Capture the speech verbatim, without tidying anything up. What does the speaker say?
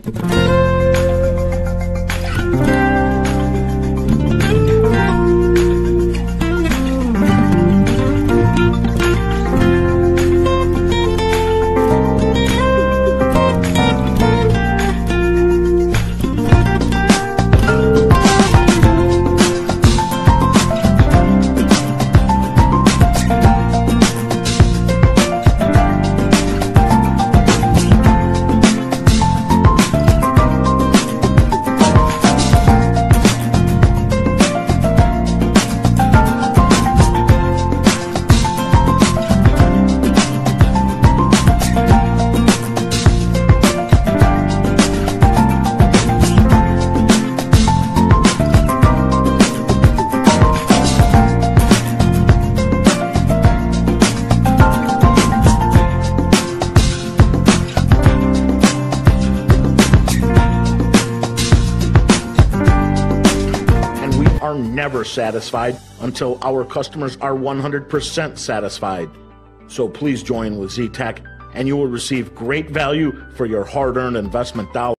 Are never satisfied until our customers are one hundred percent satisfied. So please join with Z-Tech and you will receive great value for your hard-earned investment dollars.